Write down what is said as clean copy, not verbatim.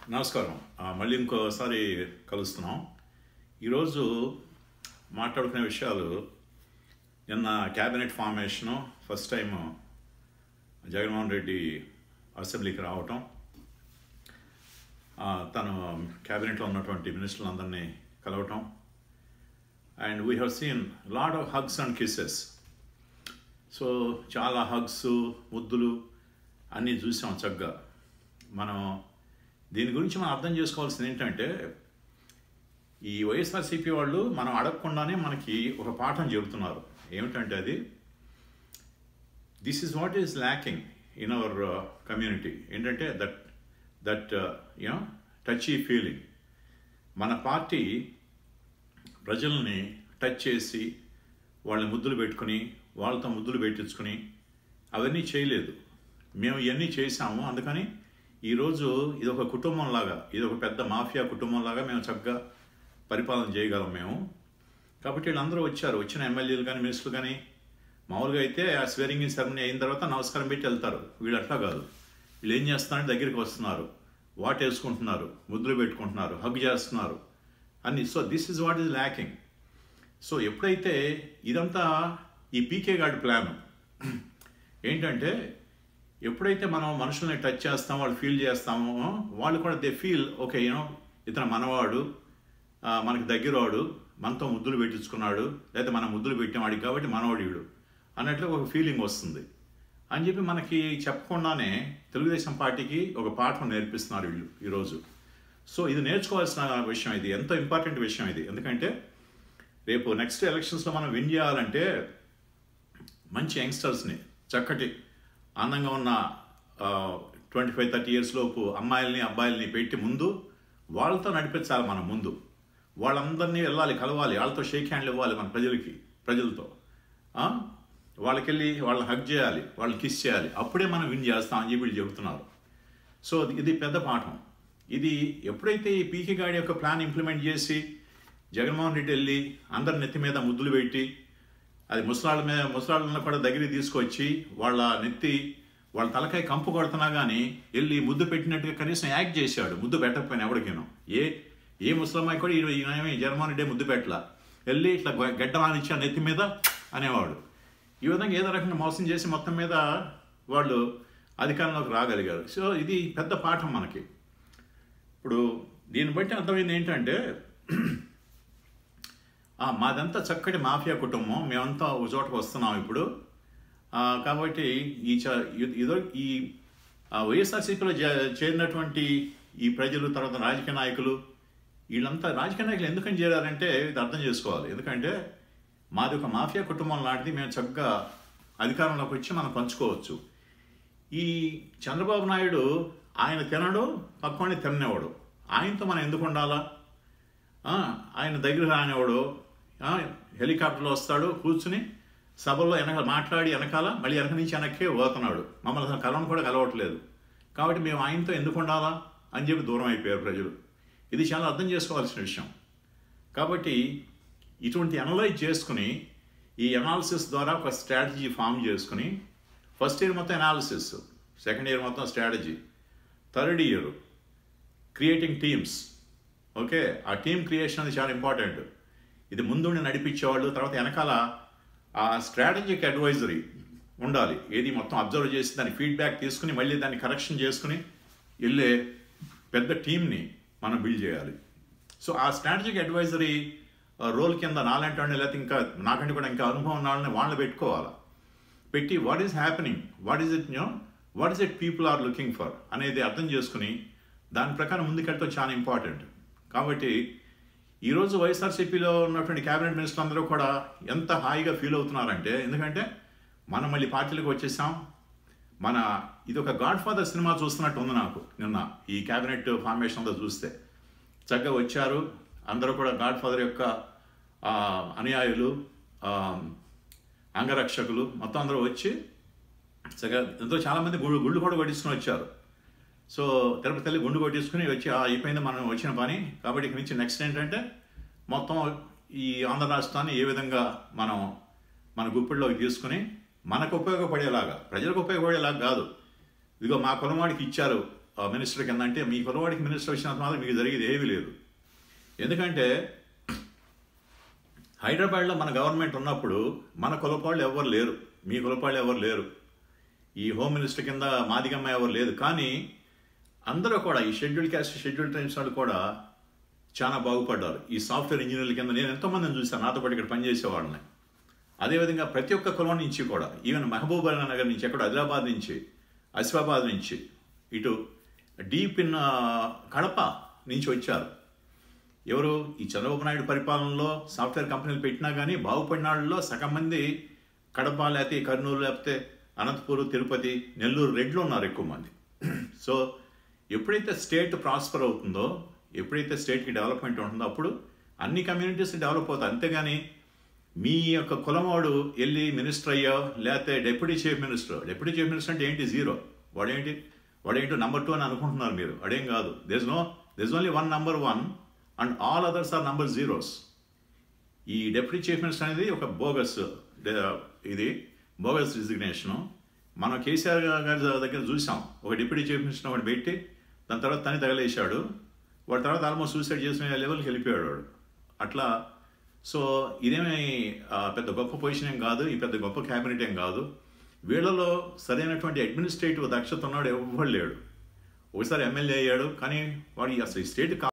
నమస్కారం. మళ్ళీ ఇంకోసారి కలుస్తున్నాం. ఈరోజు మాట్లాడుకునే విషయాలు నిన్న cabinet formation first time Jaganmohan Reddy అసెంబ్లీకి రావటం, తను క్యాబినెట్లో ఉన్నటువంటి మినిస్టర్లందరినీ కలవటం, and we have seen lot of hugs and kisses. So చాలా హగ్స్, ముద్దులు అన్నీ చూసాం. చక్కగా మనం దీని గురించి మనం అర్థం చేసుకోవాల్సింది ఏంటంటే, ఈ వైఎస్ఆర్సీపీ వాళ్ళు మనం అడగకుండానే మనకి ఒక పాఠం చెబుతున్నారు. ఏమిటంటే అది this is what is lacking in our community. ఏంటంటే దట్ యూనో టచీ ఫీలింగ్. మన పార్టీ ప్రజల్ని టచ్ చేసి వాళ్ళని ముద్దులు పెట్టుకుని వాళ్ళతో ముద్దులు పెట్టించుకుని అవన్నీ చేయలేదు. మేము ఇవన్నీ చేసాము. అందుకని ఈరోజు ఇది ఒక కుటుంబంలాగా, ఇది ఒక పెద్ద మాఫియా కుటుంబంలాగా మేము చక్కగా పరిపాలన చేయగలం మేము. కాబట్టి వీళ్ళందరూ వచ్చారు. వచ్చిన ఎమ్మెల్యేలు కానీ మినిస్టర్లు కానీ మామూలుగా అయితే ఆ స్వేరింగ్ ఇన్ సెరమనీ అయిన తర్వాత నమస్కారం పెట్టి వెళ్తారు. వీళ్ళు అట్లా కాదు. వీళ్ళు ఏం చేస్తున్నారంటే దగ్గరికి వస్తున్నారు, వాటేసుకుంటున్నారు, ముద్దులు పెట్టుకుంటున్నారు, హగ్ చేస్తున్నారు అన్ని. So this is what is lacking. So ఎప్పుడైతే ఇదంతా ఈ పీకే గాడి ప్లాన్ ఏంటంటే, ఎప్పుడైతే మనం మనుషుల్ని టచ్ చేస్తామో, వాళ్ళు ఫీల్ చేస్తామో, వాళ్ళు కూడా దే ఫీల్ ఓకే యూనో ఇతను మనవాడు, మనకి దగ్గరవాడు, మనతో ముద్దులు పెట్టించుకున్నాడు, లేదా మనం ముద్దులు పెట్టావాడికి కాబట్టి మనవాడు అన్నట్లు ఒక ఫీలింగ్ వస్తుంది అని చెప్పి మనకి చెప్పకుండానే తెలుగుదేశం పార్టీకి ఒక పాఠం నేర్పిస్తున్నారు వీళ్ళు ఈరోజు. సో ఇది నేర్చుకోవాల్సిన విషయం, ఇది ఎంతో ఇంపార్టెంట్ విషయం ఇది. ఎందుకంటే రేపు నెక్స్ట్ ఎలక్షన్స్లో మనం విన్ చేయాలంటే మంచి యంగ్స్టర్స్ని, చక్కటి అందంగా ఉన్న 25-30 years లోపు అమ్మాయిల్ని అబ్బాయిల్ని పెట్టి ముందు వాళ్ళతో నడిపించాలి. మనం ముందు వాళ్ళందరినీ వెళ్ళాలి, కలవాలి, వాళ్ళతో షేక్ హ్యాండ్లు ఇవ్వాలి మన ప్రజలతో వాళ్ళకెళ్ళి వాళ్ళని హగ్ చేయాలి, వాళ్ళని కిస్ చేయాలి. అప్పుడే మనం విన్ చేస్తామని చెప్పి వీళ్ళు చెబుతున్నారు. సో ఇది పెద్ద పాఠం. ఇది ఎప్పుడైతే ఈ పీకే గాడి యొక్క ప్లాన్ ఇంప్లిమెంట్ చేసి జగన్మోహన్ రెడ్డి వెళ్ళి అందరి నెత్తి మీద ముద్దులు పెట్టి, అది ముసలాళ్ళని కూడా దగ్గరికి తీసుకొచ్చి వాళ్ళ తలకాయ కంపు కొడుతున్నా కానీ వెళ్ళి ముద్దు పెట్టినట్టుగా కనీసం యాక్ట్ చేశాడు. ముద్దు పెట్టకపోయినా ఎవరికేనో, ఏ ముసలమ్మాయి కూడా ఈయన జగన్మోహన్ రెడ్డి ముద్దు పెట్టలా, వెళ్ళి ఇట్లా గడ్డమానిచ్చి ఆ నెత్తి మీద అనేవాడు. ఈ విధంగా ఏదో రకంగా మోసం చేసి మొత్తం మీద వాళ్ళు అధికారంలోకి రాగలిగారు. సో ఇది పెద్ద పాఠం మనకి. ఇప్పుడు దీన్ని బట్టి అర్థమైంది ఏంటంటే, మాదంతా చక్కటి మాఫియా కుటుంబం, మేమంతా ఒక చోటకు వస్తున్నాం ఇప్పుడు. కాబట్టి ఈ వైఎస్ఆర్సీపీలో చేరినటువంటి ఈ ప్రజలు, తర్వాత రాజకీయ నాయకులు, వీళ్ళంతా రాజకీయ నాయకులు ఎందుకని చేరారంటే ఇది అర్థం చేసుకోవాలి. ఎందుకంటే మాది ఒక మాఫియా కుటుంబం లాంటిది. మేము చక్కగా అధికారంలోకి వచ్చి మనం పంచుకోవచ్చు. ఈ చంద్రబాబు నాయుడు ఆయన తినడు, పక్కనే తిననేవాడు. ఆయనతో మనం ఎందుకు ఉండాలా? ఆయన దగ్గర రానివాడు హెలికాప్టర్లో వస్తాడు, కూర్చుని సభల్లో మాట్లాడి వెనకాల మళ్ళీ వెనక నుంచి వెనక్కే పోతున్నాడు. మమ్మల్ని అసలు కలవను కూడా కలవట్లేదు. కాబట్టి మేము ఆయనతో ఎందుకు ఉండాలా అని చెప్పి దూరం అయిపోయారు ప్రజలు. ఇది చాలా అర్థం చేసుకోవాల్సిన విషయం. కాబట్టి ఇటువంటి అనలైజ్ చేసుకుని, ఈ అనాలిసిస్ ద్వారా ఒక స్ట్రాటజీ ఫామ్ చేసుకుని, ఫస్ట్ ఇయర్ మొత్తం అనాలిసిస్, సెకండ్ ఇయర్ మొత్తం strategy, third year creating teams. Okay, ఆ టీమ్ క్రియేషన్ అది చాలా ఇంపార్టెంట్. ఇది ముందుండి నడిపించేవాళ్ళు, తర్వాత వెనకాల ఆ స్ట్రాటజిక్ అడ్వైజరీ ఉండాలి. ఏది మొత్తం అబ్జర్వ్ చేసి దాని ఫీడ్బ్యాక్ తీసుకుని మళ్ళీ దాన్ని కరెక్షన్ చేసుకుని వెళ్ళే పెద్ద టీమ్ని మనం బిల్డ్ చేయాలి. సో ఆ స్ట్రాటజిక్ అడ్వైజరీ రోల్ కింద నాలంటి వాడిని, లేకపోతే ఇంకా నాకంటే కూడా ఇంకా అనుభవం ఉన్న వాళ్ళని పెట్టుకోవాలి. పెట్టి what is happening, what is it people are looking for అనేది అర్థం చేసుకుని దాని ప్రకారం ముందుకెళ్ళడం చాలా ఇంపార్టెంట్. కాబట్టి ఈరోజు వైఎస్ఆర్సీపీలో ఉన్నటువంటి క్యాబినెట్ మినిస్టర్లు అందరూ కూడా ఎంత హాయిగా ఫీల్ అవుతున్నారంటే, ఎందుకంటే మనం మళ్ళీ పార్టీలకు వచ్చేసాం. ఇది ఒక గాడ్ఫాదర్ సినిమా చూస్తున్నట్టు ఉంది నాకు. నిన్న ఈ క్యాబినెట్ ఫార్మేషన్ అంతా చూస్తే చక్కగా వచ్చారు అందరూ కూడా. గాడ్ఫాదర్ యొక్క అనుయాయులు, అంగరక్షకులు మొత్తం అందరూ వచ్చి చక్కగా ఎంతో చాలామంది గుళ్ళు కూడా కొట్టించుకుని వచ్చారు. సో తిరుపతి తల్లి గుండు కొట్టించుకుని వచ్చి అయిపోయింది మనం వచ్చిన పని. కాబట్టి ఇక్కడి నుంచి నెక్స్ట్ ఏంటంటే మొత్తం ఈ ఆంధ్ర రాష్ట్రాన్ని ఏ విధంగా మనం మన గుప్పిళ్ళలోకి తీసుకుని మనకు ఉపయోగపడేలాగా, ప్రజలకు ఉపయోగపడేలాగా కాదు. ఇదిగో మా కులవాడికి ఇచ్చారు, మినిస్టర్ కింద అంటే మీ కులవాడికి మినిస్టర్ వచ్చినంత మాత్రం మీకు జరిగేది ఏమీ లేదు. ఎందుకంటే హైదరాబాద్లో మన గవర్నమెంట్ ఉన్నప్పుడు మన కులపాళ్ళు ఎవరు లేరు, మీ కులపాళ్ళు ఎవరు లేరు, ఈ హోమ్ మినిస్టర్ కింద మాదిగమ్మ ఎవరు లేదు. కానీ అందరూ కూడా ఈ షెడ్యూల్ క్యాస్ట్ షెడ్యూల్ ట్రైబ్స్ వాళ్ళు కూడా చాలా బాగుపడ్డారు. ఈ సాఫ్ట్వేర్ ఇంజనీర్ల కింద నేను ఎంతోమందిని చూశాను, నాతో పాటు ఇక్కడ పనిచేసేవాళ్ళని. అదేవిధంగా ప్రతి ఒక్క కులం నుంచి కూడా, ఈవెన్ మహబూబ్ నగర్ నుంచి, ఎక్కడ ఆదిలాబాద్ నుంచి, ఆసిఫాబాద్ నుంచి, ఇటు డీప్ ఇన్ కడప నుంచి వచ్చారు. ఎవరు ఈ చంద్రబాబు నాయుడు పరిపాలనలో సాఫ్ట్వేర్ కంపెనీలు పెట్టినా కానీ బాగుపడిన వాళ్ళలో సగం మంది కడప, లేకపోతే కర్నూలు, లేకపోతే అనంతపూర్, తిరుపతి, నెల్లూరు రెడ్లు ఉన్నారు ఎక్కువ మంది. సో ఎప్పుడైతే స్టేట్ ప్రాస్పర్ అవుతుందో, ఎప్పుడైతే స్టేట్కి డెవలప్మెంట్ ఉంటుందో అప్పుడు అన్ని కమ్యూనిటీస్ డెవలప్ అవుతాయి. అంతేగాని మీ యొక్క కులమోడు వెళ్ళి మినిస్టర్ అయ్యో, లేకపోతే డిప్యూటీ చీఫ్ మినిస్టర్ అంటే ఏంటి? జీరో. వాడేంటో నెంబర్ 2 అని అనుకుంటున్నారు మీరు. అదేం కాదు. there's only one number 1 and all others are number zeros. ఈ డిప్యూటీ చీఫ్ మినిస్టర్ అనేది ఒక బోగస్ రిజిగ్నేషను. మనం కేసీఆర్ గారి దగ్గర చూసాం. ఒక డిప్యూటీ చీఫ్ మినిస్టర్ ఒకటి పెట్టి దాని తర్వాత తని తగలేశాడు. వాడి తర్వాత ఆల్మోస్ట్ సూసైడ్ చేసిన లెవెల్కి వెళ్ళిపోయాడు వాడు. అట్లా సో ఇదేమీ పెద్ద గొప్ప పొజిషన్ ఏం కాదు, ఈ పెద్ద గొప్ప క్యాబినెట్ ఏం కాదు. వీళ్ళలో సరైనటువంటి అడ్మినిస్ట్రేటివ్ దక్షత ఉన్నాడు ఎవ్వడు లేడు. ఒకసారి ఎమ్మెల్యే అయ్యాడు, కానీ వాడు అసలు ఈ స్టేట్